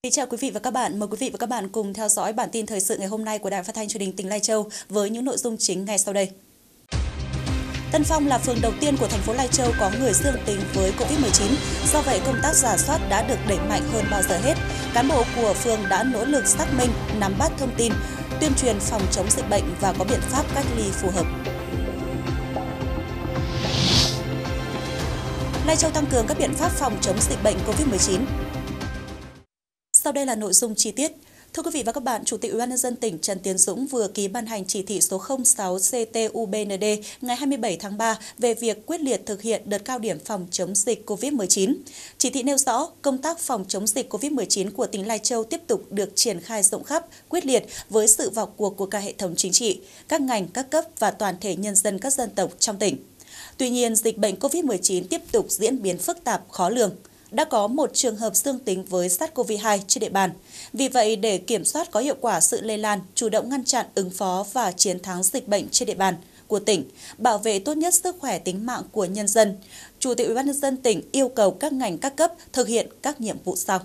Kính chào quý vị và các bạn. Mời quý vị và các bạn cùng theo dõi bản tin thời sự ngày hôm nay của Đài Phát thanh Truyền hình tỉnh Lai Châu với những nội dung chính ngay sau đây. Tân Phong là phường đầu tiên của thành phố Lai Châu có người dương tính với Covid-19. Do vậy, công tác rà soát đã được đẩy mạnh hơn bao giờ hết. Cán bộ của phường đã nỗ lực xác minh, nắm bắt thông tin, tuyên truyền phòng chống dịch bệnh và có biện pháp cách ly phù hợp. Lai Châu tăng cường các biện pháp phòng chống dịch bệnh Covid-19. Sau đây là nội dung chi tiết. Thưa quý vị và các bạn, Chủ tịch Ủy ban nhân dân tỉnh Trần Tiến Dũng vừa ký ban hành chỉ thị số 06 CT-UBND ngày 27 tháng 3 về việc quyết liệt thực hiện đợt cao điểm phòng chống dịch COVID-19. Chỉ thị nêu rõ, công tác phòng chống dịch COVID-19 của tỉnh Lai Châu tiếp tục được triển khai rộng khắp, quyết liệt với sự vào cuộc của cả hệ thống chính trị, các ngành, các cấp và toàn thể nhân dân các dân tộc trong tỉnh. Tuy nhiên, dịch bệnh COVID-19 tiếp tục diễn biến phức tạp, khó lường. Đã có một trường hợp dương tính với SARS-CoV-2 trên địa bàn. Vì vậy, để kiểm soát có hiệu quả sự lây lan, chủ động ngăn chặn, ứng phó và chiến thắng dịch bệnh trên địa bàn của tỉnh, bảo vệ tốt nhất sức khỏe tính mạng của nhân dân, Chủ tịch Ủy ban nhân dân tỉnh yêu cầu các ngành các cấp thực hiện các nhiệm vụ sau.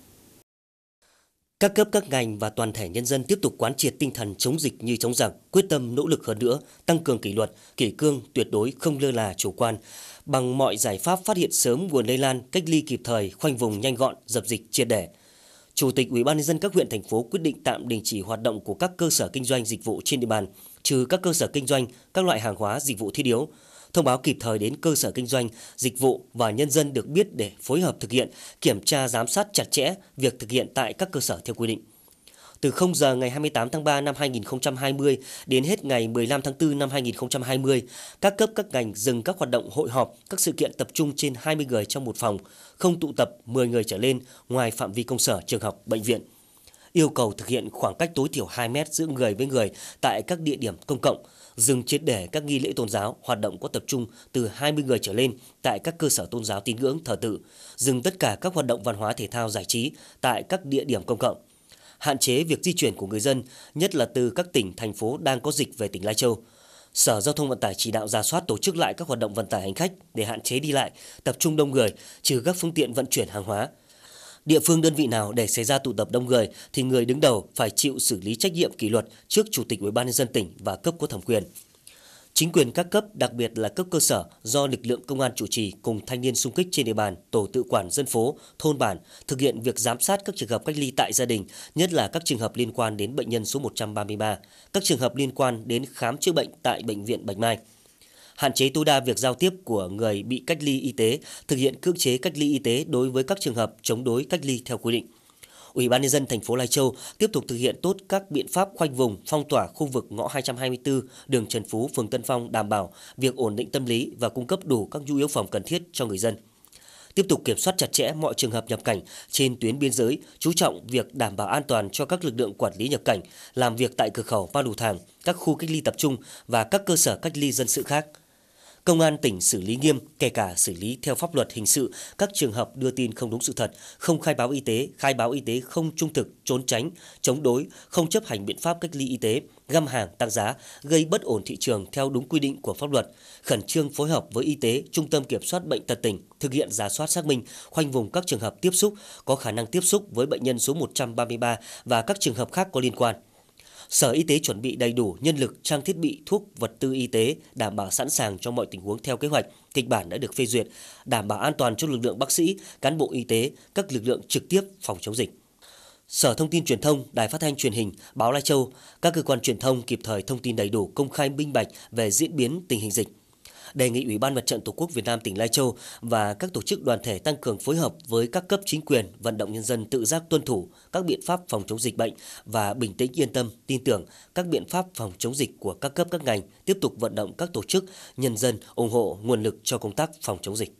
Các cấp, các ngành và toàn thể nhân dân tiếp tục quán triệt tinh thần chống dịch như chống giặc, quyết tâm nỗ lực hơn nữa, tăng cường kỷ luật, kỷ cương, tuyệt đối không lơ là chủ quan, bằng mọi giải pháp phát hiện sớm nguồn lây lan, cách ly kịp thời, khoanh vùng nhanh gọn, dập dịch triệt để. Chủ tịch Ủy ban nhân dân các huyện thành phố quyết định tạm đình chỉ hoạt động của các cơ sở kinh doanh dịch vụ trên địa bàn, trừ các cơ sở kinh doanh các loại hàng hóa dịch vụ thiết yếu. Thông báo kịp thời đến cơ sở kinh doanh, dịch vụ và nhân dân được biết để phối hợp thực hiện, kiểm tra giám sát chặt chẽ việc thực hiện tại các cơ sở theo quy định. Từ 0 giờ ngày 28 tháng 3 năm 2020 đến hết ngày 15 tháng 4 năm 2020, các cấp các ngành dừng các hoạt động hội họp, các sự kiện tập trung trên 20 người trong một phòng, không tụ tập 10 người trở lên ngoài phạm vi công sở, trường học, bệnh viện. Yêu cầu thực hiện khoảng cách tối thiểu 2 mét giữa người với người tại các địa điểm công cộng, dừng triệt để các nghi lễ tôn giáo, hoạt động có tập trung từ 20 người trở lên tại các cơ sở tôn giáo tín ngưỡng thờ tự, dừng tất cả các hoạt động văn hóa thể thao giải trí tại các địa điểm công cộng. Hạn chế việc di chuyển của người dân, nhất là từ các tỉnh, thành phố đang có dịch về tỉnh Lai Châu. Sở Giao thông Vận tải chỉ đạo rà soát tổ chức lại các hoạt động vận tải hành khách để hạn chế đi lại, tập trung đông người, trừ các phương tiện vận chuyển hàng hóa. Địa phương đơn vị nào để xảy ra tụ tập đông người thì người đứng đầu phải chịu xử lý trách nhiệm kỷ luật trước Chủ tịch Ủy ban nhân dân tỉnh và cấp có thẩm quyền. Chính quyền các cấp, đặc biệt là cấp cơ sở do lực lượng công an chủ trì cùng thanh niên xung kích trên địa bàn, tổ tự quản dân phố, thôn bản thực hiện việc giám sát các trường hợp cách ly tại gia đình, nhất là các trường hợp liên quan đến bệnh nhân số 133, các trường hợp liên quan đến khám chữa bệnh tại bệnh viện Bạch Mai. Hạn chế tối đa việc giao tiếp của người bị cách ly y tế, thực hiện cưỡng chế cách ly y tế đối với các trường hợp chống đối cách ly theo quy định. Ủy ban nhân dân thành phố Lai Châu tiếp tục thực hiện tốt các biện pháp khoanh vùng, phong tỏa khu vực ngõ 224 đường Trần Phú, phường Tân Phong, đảm bảo việc ổn định tâm lý và cung cấp đủ các nhu yếu phẩm cần thiết cho người dân. Tiếp tục kiểm soát chặt chẽ mọi trường hợp nhập cảnh trên tuyến biên giới, chú trọng việc đảm bảo an toàn cho các lực lượng quản lý nhập cảnh, làm việc tại cửa khẩu Ma Lù Thàng, các khu cách ly tập trung và các cơ sở cách ly dân sự khác. Công an tỉnh xử lý nghiêm, kể cả xử lý theo pháp luật hình sự các trường hợp đưa tin không đúng sự thật, không khai báo y tế không trung thực, trốn tránh, chống đối, không chấp hành biện pháp cách ly y tế, găm hàng, tăng giá, gây bất ổn thị trường theo đúng quy định của pháp luật, khẩn trương phối hợp với y tế, trung tâm kiểm soát bệnh tật tỉnh, thực hiện rà soát xác minh, khoanh vùng các trường hợp tiếp xúc, có khả năng tiếp xúc với bệnh nhân số 133 và các trường hợp khác có liên quan. Sở Y tế chuẩn bị đầy đủ nhân lực, trang thiết bị, thuốc, vật tư y tế, đảm bảo sẵn sàng cho mọi tình huống theo kế hoạch, kịch bản đã được phê duyệt, đảm bảo an toàn cho lực lượng bác sĩ, cán bộ y tế, các lực lượng trực tiếp phòng chống dịch. Sở Thông tin Truyền thông, Đài Phát thanh Truyền hình, Báo Lai Châu, các cơ quan truyền thông kịp thời thông tin đầy đủ, công khai minh bạch về diễn biến tình hình dịch. Đề nghị Ủy ban Mặt trận Tổ quốc Việt Nam tỉnh Lai Châu và các tổ chức đoàn thể tăng cường phối hợp với các cấp chính quyền, vận động nhân dân tự giác tuân thủ các biện pháp phòng chống dịch bệnh và bình tĩnh yên tâm, tin tưởng các biện pháp phòng chống dịch của các cấp các ngành, tiếp tục vận động các tổ chức, nhân dân ủng hộ nguồn lực cho công tác phòng chống dịch.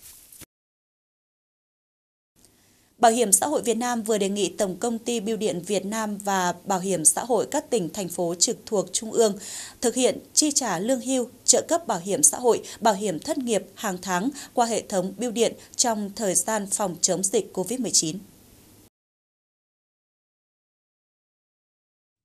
Bảo hiểm xã hội Việt Nam vừa đề nghị Tổng công ty Bưu điện Việt Nam và Bảo hiểm xã hội các tỉnh, thành phố trực thuộc Trung ương thực hiện chi trả lương hưu, trợ cấp bảo hiểm xã hội, bảo hiểm thất nghiệp hàng tháng qua hệ thống bưu điện trong thời gian phòng chống dịch COVID-19.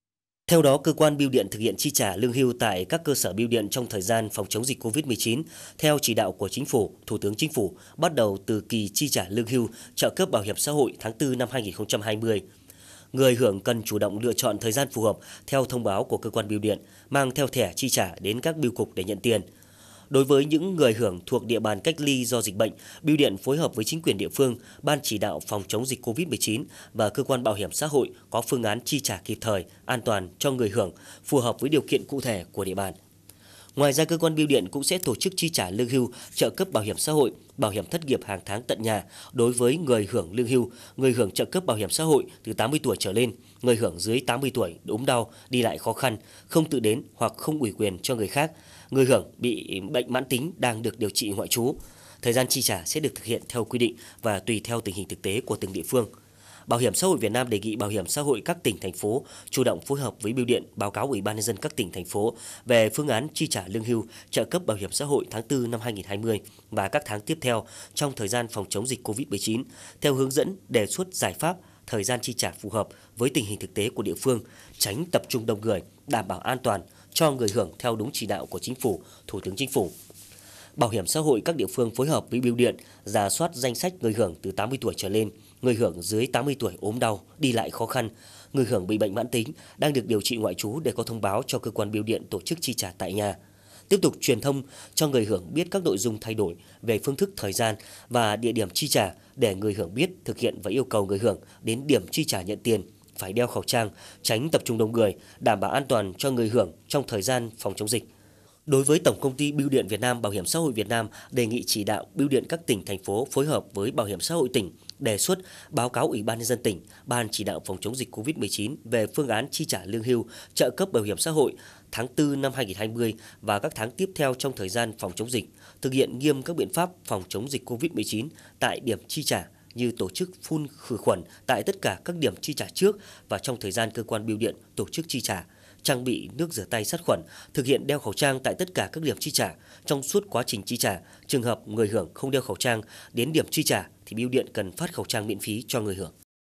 Theo đó, cơ quan bưu điện thực hiện chi trả lương hưu tại các cơ sở bưu điện trong thời gian phòng chống dịch COVID-19 theo chỉ đạo của Chính phủ, Thủ tướng Chính phủ bắt đầu từ kỳ chi trả lương hưu, trợ cấp bảo hiểm xã hội tháng 4 năm 2020. Người hưởng cần chủ động lựa chọn thời gian phù hợp theo thông báo của cơ quan bưu điện, mang theo thẻ chi trả đến các bưu cục để nhận tiền. Đối với những người hưởng thuộc địa bàn cách ly do dịch bệnh, bưu điện phối hợp với chính quyền địa phương, ban chỉ đạo phòng chống dịch COVID-19 và cơ quan bảo hiểm xã hội có phương án chi trả kịp thời, an toàn cho người hưởng, phù hợp với điều kiện cụ thể của địa bàn. Ngoài ra, cơ quan bưu điện cũng sẽ tổ chức chi trả lương hưu, trợ cấp bảo hiểm xã hội, bảo hiểm thất nghiệp hàng tháng tận nhà đối với người hưởng lương hưu, người hưởng trợ cấp bảo hiểm xã hội từ 80 tuổi trở lên, người hưởng dưới 80 tuổi ốm đau, đi lại khó khăn, không tự đến hoặc không ủy quyền cho người khác, người hưởng bị bệnh mãn tính đang được điều trị ngoại trú. Thời gian chi trả sẽ được thực hiện theo quy định và tùy theo tình hình thực tế của từng địa phương. Bảo hiểm xã hội Việt Nam đề nghị Bảo hiểm xã hội các tỉnh, thành phố chủ động phối hợp với bưu điện báo cáo Ủy ban nhân dân các tỉnh, thành phố về phương án chi trả lương hưu, trợ cấp bảo hiểm xã hội tháng 4 năm 2020 và các tháng tiếp theo trong thời gian phòng chống dịch COVID-19 theo hướng dẫn đề xuất giải pháp, thời gian chi trả phù hợp với tình hình thực tế của địa phương, tránh tập trung đông người, đảm bảo an toàn cho người hưởng theo đúng chỉ đạo của Chính phủ, Thủ tướng Chính phủ. Bảo hiểm xã hội các địa phương phối hợp với bưu điện rà soát danh sách người hưởng từ 80 tuổi trở lên, người hưởng dưới 80 tuổi ốm đau, đi lại khó khăn, người hưởng bị bệnh mãn tính đang được điều trị ngoại trú để có thông báo cho cơ quan bưu điện tổ chức chi trả tại nhà. Tiếp tục truyền thông cho người hưởng biết các nội dung thay đổi về phương thức, thời gian và địa điểm chi trả để người hưởng biết, thực hiện và yêu cầu người hưởng đến điểm chi trả nhận tiền phải đeo khẩu trang, tránh tập trung đông người, đảm bảo an toàn cho người hưởng trong thời gian phòng chống dịch. Đối với Tổng công ty Bưu điện Việt Nam, Bảo hiểm xã hội Việt Nam đề nghị chỉ đạo bưu điện các tỉnh, thành phố phối hợp với Bảo hiểm xã hội tỉnh đề xuất báo cáo Ủy ban nhân dân tỉnh, Ban chỉ đạo phòng chống dịch COVID-19 về phương án chi trả lương hưu, trợ cấp bảo hiểm xã hội tháng 4 năm 2020 và các tháng tiếp theo trong thời gian phòng chống dịch, thực hiện nghiêm các biện pháp phòng chống dịch COVID-19 tại điểm chi trả như tổ chức phun khử khuẩn tại tất cả các điểm chi trả trước và trong thời gian cơ quan bưu điện tổ chức chi trả, trang bị nước rửa tay sát khuẩn, thực hiện đeo khẩu trang tại tất cả các điểm chi trả trong suốt quá trình chi trả. Trường hợp người hưởng không đeo khẩu trang đến điểm chi trả thì bưu điện cần phát khẩu trang miễn phí cho người hưởng.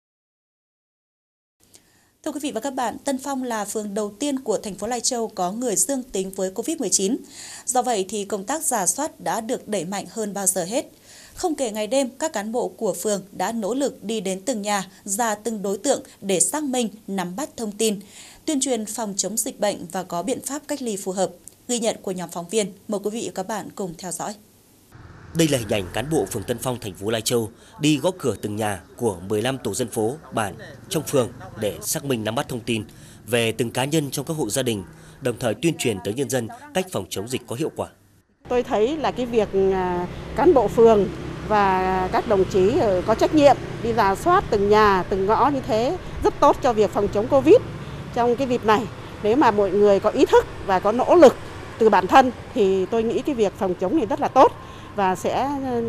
Thưa quý vị và các bạn, Tân Phong là phường đầu tiên của thành phố Lai Châu có người dương tính với COVID-19. Do vậy thì công tác rà soát đã được đẩy mạnh hơn bao giờ hết. Không kể ngày đêm, các cán bộ của phường đã nỗ lực đi đến từng nhà, ra từng đối tượng để xác minh, nắm bắt thông tin, tuyên truyền phòng chống dịch bệnh và có biện pháp cách ly phù hợp. Ghi nhận của nhóm phóng viên, mời quý vị và các bạn cùng theo dõi. Đây là hình ảnh cán bộ phường Tân Phong, thành phố Lai Châu đi gõ cửa từng nhà của 15 tổ dân phố, bản trong phường để xác minh, nắm bắt thông tin về từng cá nhân trong các hộ gia đình, đồng thời tuyên truyền tới nhân dân cách phòng chống dịch có hiệu quả. Tôi thấy là cái việc cán bộ phường và các đồng chí có trách nhiệm đi rà soát từng nhà, từng ngõ như thế rất tốt cho việc phòng chống Covid. Trong cái dịp này, nếu mà mọi người có ý thức và có nỗ lực từ bản thân thì tôi nghĩ cái việc phòng chống này rất là tốt và sẽ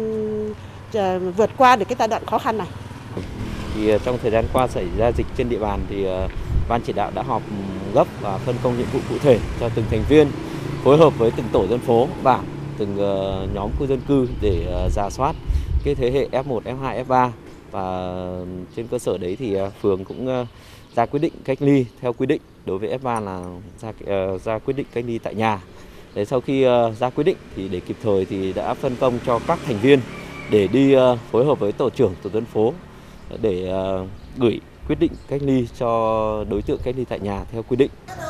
vượt qua được cái giai đoạn khó khăn này. Thì trong thời gian qua xảy ra dịch trên địa bàn thì ban chỉ đạo đã họp gấp và phân công nhiệm vụ cụ thể cho từng thành viên, phối hợp với từng tổ dân phố, bản, từng nhóm khu dân cư để rà soát cái thế hệ F1, F2, F3 và trên cơ sở đấy thì phường cũng ra quyết định cách ly theo quy định. Đối với F3 là ra quyết định cách ly tại nhà. Để sau khi ra quyết định thì để kịp thời thì đã phân công cho các thành viên để đi phối hợp với tổ trưởng tổ dân phố để gửi quyết định cách ly cho đối tượng cách ly tại nhà theo quy định.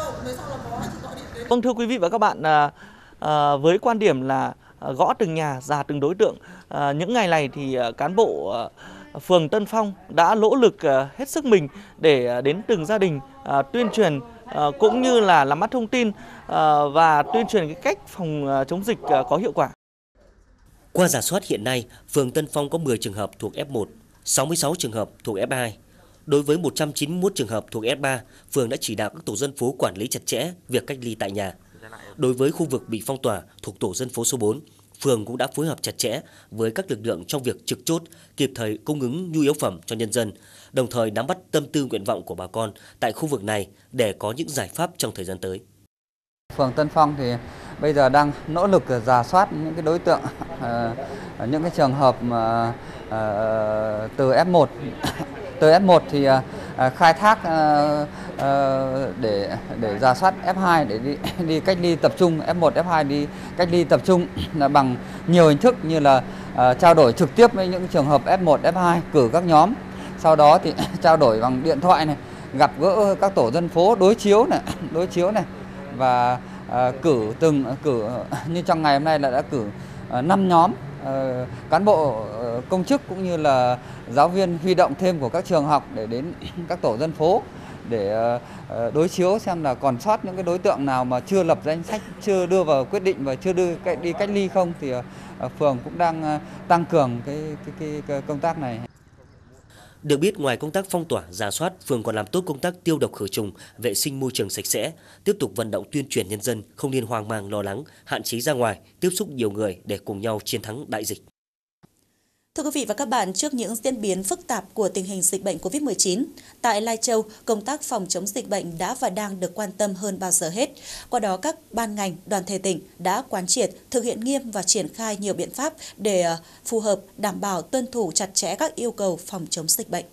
Vâng, thưa quý vị và các bạn, với quan điểm là gõ từng nhà, rà từng đối tượng, những ngày này thì cán bộ phường Tân Phong đã nỗ lực hết sức mình để đến từng gia đình tuyên truyền cũng như là nắm bắt thông tin và tuyên truyền cái cách phòng chống dịch có hiệu quả. Qua rà soát hiện nay, phường Tân Phong có 10 trường hợp thuộc F1, 66 trường hợp thuộc F2. Đối với 191 trường hợp thuộc F3, phường đã chỉ đạo các tổ dân phố quản lý chặt chẽ việc cách ly tại nhà. Đối với khu vực bị phong tỏa thuộc tổ dân phố số 4, phường cũng đã phối hợp chặt chẽ với các lực lượng trong việc trực chốt, kịp thời cung ứng nhu yếu phẩm cho nhân dân, đồng thời nắm bắt tâm tư nguyện vọng của bà con tại khu vực này để có những giải pháp trong thời gian tới. Phường Tân Phong thì bây giờ đang nỗ lực rà soát những cái đối tượng, những cái trường hợp từ F1 thì khai thác để rà soát F2 để đi cách ly tập trung, F1, F2 đi cách ly tập trung là bằng nhiều hình thức như là trao đổi trực tiếp với những trường hợp F1, F2, cử các nhóm. Sau đó thì trao đổi bằng điện thoại này, gặp gỡ các tổ dân phố đối chiếu này và cử như trong ngày hôm nay là đã cử 5 nhóm cán bộ công chức cũng như là giáo viên huy động thêm của các trường học để đến các tổ dân phố để đối chiếu xem là còn sót những cái đối tượng nào mà chưa lập danh sách, chưa đưa vào quyết định và chưa đưa đi cách ly không, thì phường cũng đang tăng cường cái công tác này. Được biết, ngoài công tác phong tỏa, rà soát, phường còn làm tốt công tác tiêu độc khử trùng, vệ sinh môi trường sạch sẽ, tiếp tục vận động tuyên truyền nhân dân không nên hoang mang lo lắng, hạn chế ra ngoài, tiếp xúc nhiều người để cùng nhau chiến thắng đại dịch. Thưa quý vị và các bạn, trước những diễn biến phức tạp của tình hình dịch bệnh COVID-19, tại Lai Châu, công tác phòng chống dịch bệnh đã và đang được quan tâm hơn bao giờ hết. Qua đó, các ban ngành, đoàn thể tỉnh đã quán triệt, thực hiện nghiêm và triển khai nhiều biện pháp để phù hợp, đảm bảo tuân thủ chặt chẽ các yêu cầu phòng chống dịch bệnh.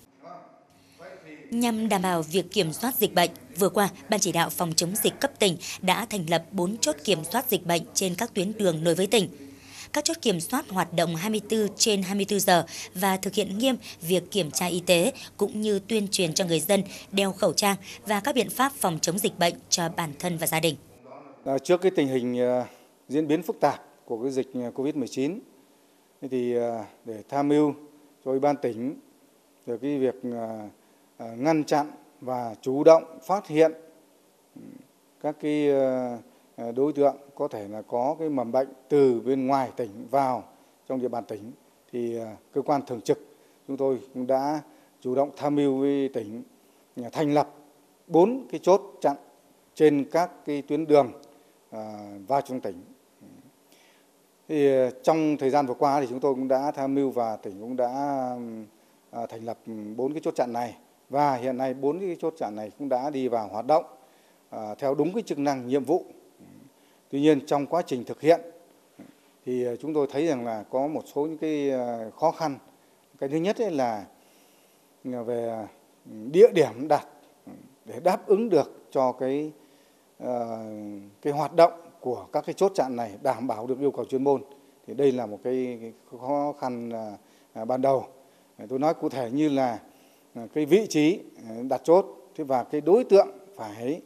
Nhằm đảm bảo việc kiểm soát dịch bệnh, vừa qua, Ban chỉ đạo phòng chống dịch cấp tỉnh đã thành lập 4 chốt kiểm soát dịch bệnh trên các tuyến đường nối với tỉnh. Các chốt kiểm soát hoạt động 24/24 giờ và thực hiện nghiêm việc kiểm tra y tế cũng như tuyên truyền cho người dân đeo khẩu trang và các biện pháp phòng chống dịch bệnh cho bản thân và gia đình. Trước cái tình hình diễn biến phức tạp của cái dịch COVID-19 thì để tham mưu cho Ủy ban tỉnh về cái việc ngăn chặn và chủ động phát hiện các cái đối tượng có thể là có cái mầm bệnh từ bên ngoài tỉnh vào trong địa bàn tỉnh, thì cơ quan thường trực chúng tôi cũng đã chủ động tham mưu với tỉnh thành lập 4 cái chốt chặn trên các cái tuyến đường vào trong tỉnh. Thì trong thời gian vừa qua thì chúng tôi cũng đã tham mưu và tỉnh cũng đã thành lập 4 cái chốt chặn này, và hiện nay 4 cái chốt chặn này cũng đã đi vào hoạt động theo đúng cái chức năng nhiệm vụ. Tuy nhiên trong quá trình thực hiện thì chúng tôi thấy rằng là có một số những cái khó khăn. Cái thứ nhất là về địa điểm đặt để đáp ứng được cho cái hoạt động của các cái chốt chặn này, đảm bảo được yêu cầu chuyên môn. Thì đây là một cái khó khăn ban đầu. Tôi nói cụ thể như là cái vị trí đặt chốt và cái đối tượng phải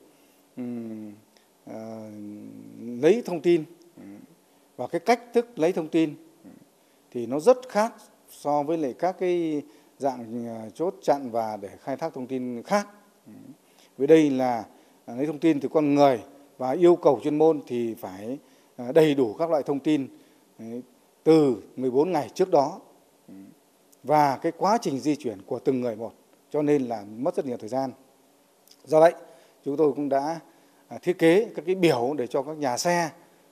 lấy thông tin và cái cách thức lấy thông tin thì nó rất khác so với lại các cái dạng chốt chặn và để khai thác thông tin khác. Với đây là lấy thông tin từ con người và yêu cầu chuyên môn thì phải đầy đủ các loại thông tin từ 14 ngày trước đó và cái quá trình di chuyển của từng người một, cho nên là mất rất nhiều thời gian. Do vậy chúng tôi cũng đã thiết kế các cái biểu để cho các nhà xe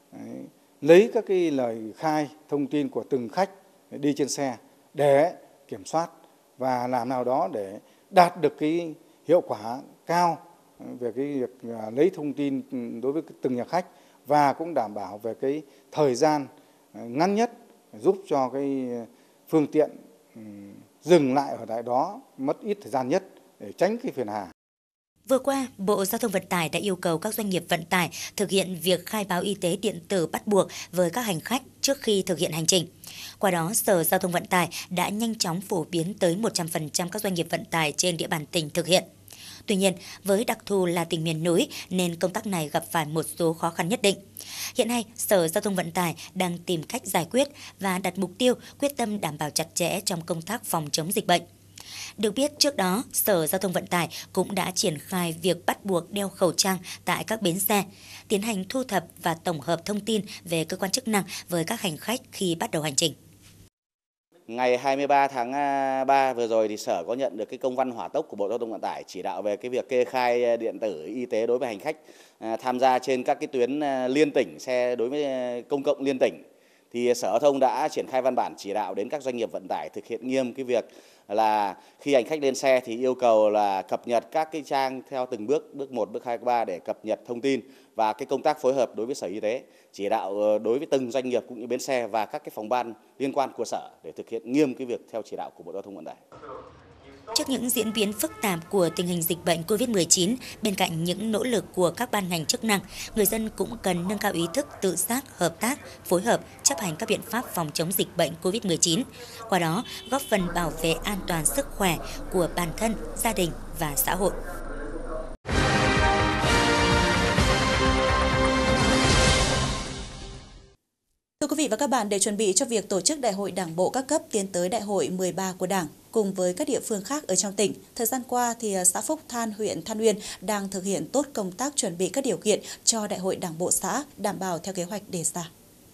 lấy các cái lời khai thông tin của từng khách đi trên xe để kiểm soát và làm nào đó để đạt được cái hiệu quả cao về cái việc lấy thông tin đối với từng nhà khách, và cũng đảm bảo về cái thời gian ngắn nhất, giúp cho cái phương tiện dừng lại ở tại đó mất ít thời gian nhất để tránh cái phiền hà. Vừa qua, Bộ Giao thông Vận tải đã yêu cầu các doanh nghiệp vận tải thực hiện việc khai báo y tế điện tử bắt buộc với các hành khách trước khi thực hiện hành trình. Qua đó, Sở Giao thông Vận tải đã nhanh chóng phổ biến tới 100% các doanh nghiệp vận tải trên địa bàn tỉnh thực hiện. Tuy nhiên, với đặc thù là tỉnh miền núi nên công tác này gặp phải một số khó khăn nhất định. Hiện nay, Sở Giao thông Vận tải đang tìm cách giải quyết và đặt mục tiêu quyết tâm đảm bảo chặt chẽ trong công tác phòng chống dịch bệnh. Được biết, trước đó, Sở Giao thông Vận tải cũng đã triển khai việc bắt buộc đeo khẩu trang tại các bến xe, tiến hành thu thập và tổng hợp thông tin về cơ quan chức năng với các hành khách khi bắt đầu hành trình. Ngày 23 tháng 3 vừa rồi thì Sở có nhận được cái công văn hỏa tốc của Bộ Giao thông Vận tải chỉ đạo về cái việc kê khai điện tử y tế đối với hành khách tham gia trên các cái tuyến liên tỉnh, xe đối với công cộng liên tỉnh. Thì Sở Giao thông đã triển khai văn bản chỉ đạo đến các doanh nghiệp vận tải thực hiện nghiêm cái việc là khi hành khách lên xe thì yêu cầu là cập nhật các cái trang theo từng bước, bước 1, bước 2, bước 3 để cập nhật thông tin, và cái công tác phối hợp đối với Sở Y tế, chỉ đạo đối với từng doanh nghiệp cũng như bến xe và các cái phòng ban liên quan của Sở để thực hiện nghiêm cái việc theo chỉ đạo của Bộ Giao thông Vận tải. Trước những diễn biến phức tạp của tình hình dịch bệnh COVID-19, bên cạnh những nỗ lực của các ban ngành chức năng, người dân cũng cần nâng cao ý thức tự giác, hợp tác, phối hợp, chấp hành các biện pháp phòng chống dịch bệnh COVID-19. Qua đó, góp phần bảo vệ an toàn sức khỏe của bản thân, gia đình và xã hội. Thưa quý vị và các bạn, để chuẩn bị cho việc tổ chức Đại hội Đảng bộ các cấp tiến tới Đại hội 13 của Đảng, cùng với các địa phương khác ở trong tỉnh, thời gian qua thì xã Phúc Than, huyện Than Uyên đang thực hiện tốt công tác chuẩn bị các điều kiện cho Đại hội Đảng bộ xã, đảm bảo theo kế hoạch đề ra.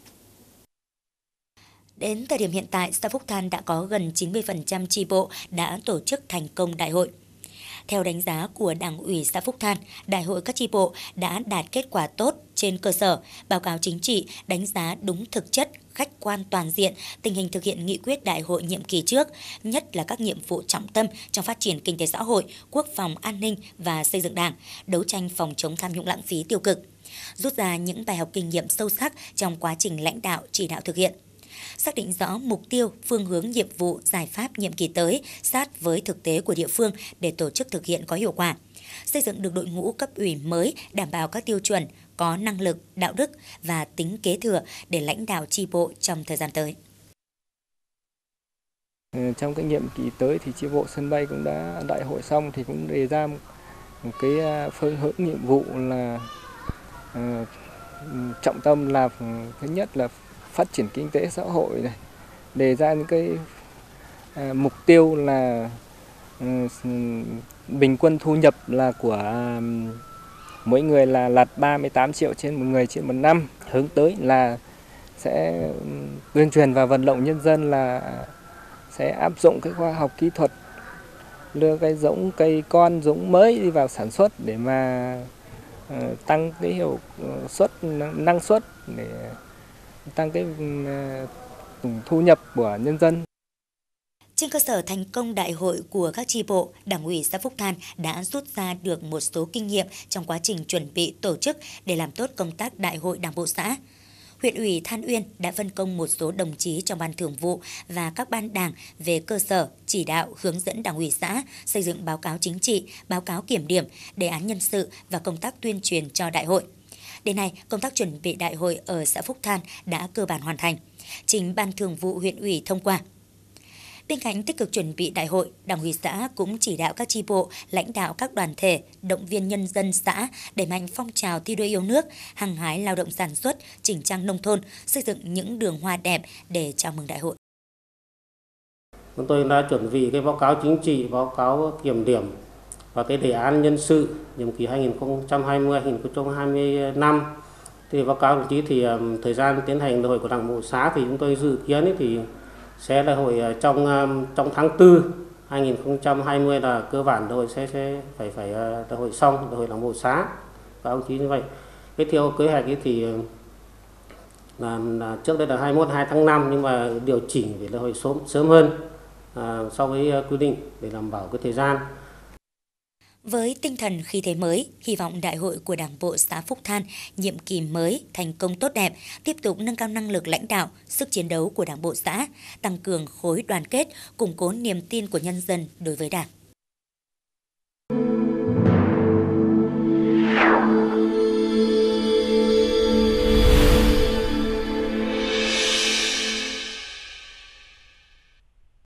Đến thời điểm hiện tại, xã Phúc Than đã có gần 90% chi bộ đã tổ chức thành công đại hội. Theo đánh giá của Đảng ủy xã Phúc Than, đại hội các chi bộ đã đạt kết quả tốt trên cơ sở báo cáo chính trị đánh giá đúng thực chất, khách quan toàn diện tình hình thực hiện nghị quyết đại hội nhiệm kỳ trước, nhất là các nhiệm vụ trọng tâm trong phát triển kinh tế xã hội, quốc phòng an ninh và xây dựng Đảng, đấu tranh phòng chống tham nhũng lãng phí tiêu cực. Rút ra những bài học kinh nghiệm sâu sắc trong quá trình lãnh đạo chỉ đạo thực hiện. Xác định rõ mục tiêu, phương hướng nhiệm vụ, giải pháp nhiệm kỳ tới sát với thực tế của địa phương để tổ chức thực hiện có hiệu quả. Xây dựng được đội ngũ cấp ủy mới đảm bảo các tiêu chuẩn, có năng lực, đạo đức và tính kế thừa để lãnh đạo chi bộ trong thời gian tới. Trong cái nhiệm kỳ tới thì chi bộ sân bay cũng đã đại hội xong thì cũng đề ra một cái phương hướng nhiệm vụ là trọng tâm là thứ nhất là phát triển kinh tế xã hội này, đề ra những cái mục tiêu là bình quân thu nhập là của mỗi người là đạt 38 triệu trên một người trên một năm, hướng tới là sẽ tuyên truyền và vận động nhân dân là sẽ áp dụng cái khoa học kỹ thuật, đưa cái giống cây con giống mới đi vào sản xuất để mà tăng cái hiệu suất, năng suất để tăng cái thu nhập của nhân dân. Trên cơ sở thành công đại hội của các chi bộ, Đảng ủy xã Phúc Than đã rút ra được một số kinh nghiệm trong quá trình chuẩn bị tổ chức để làm tốt công tác đại hội Đảng bộ xã. Huyện ủy Than Uyên đã phân công một số đồng chí trong ban thường vụ và các ban đảng về cơ sở, chỉ đạo, hướng dẫn Đảng ủy xã xây dựng báo cáo chính trị, báo cáo kiểm điểm, đề án nhân sự và công tác tuyên truyền cho đại hội. Đến nay, công tác chuẩn bị đại hội ở xã Phúc Than đã cơ bản hoàn thành, trình ban thường vụ huyện ủy thông qua. Bên cạnh tích cực chuẩn bị đại hội, Đảng ủy xã cũng chỉ đạo các chi bộ, lãnh đạo các đoàn thể, động viên nhân dân xã đẩy mạnh phong trào thi đua yêu nước, hăng hái lao động sản xuất, chỉnh trang nông thôn, xây dựng những đường hoa đẹp để chào mừng đại hội. Chúng tôi đã chuẩn bị cái báo cáo chính trị, báo cáo kiểm điểm và cái đề án nhân sự nhiệm kỳ 2020-2025. Thì báo cáo đồng chí thì thời gian tiến hành đại hội của Đảng bộ xã thì chúng tôi dự kiến thì sẽ đại hội trong tháng 4 2020 là cơ bản đại hội sẽ phải đại hội xong, đại hội Đảng bộ xã. Và ông chí như vậy. Cái theo kế hoạch ấy thì là trước đây là 2 tháng 5 nhưng mà điều chỉnh để đại hội sớm hơn so với quy định để đảm bảo cái thời gian. Với tinh thần khí thế mới, hy vọng đại hội của Đảng bộ xã Phúc Than nhiệm kỳ mới thành công tốt đẹp, tiếp tục nâng cao năng lực lãnh đạo, sức chiến đấu của Đảng bộ xã, tăng cường khối đoàn kết, củng cố niềm tin của nhân dân đối với Đảng.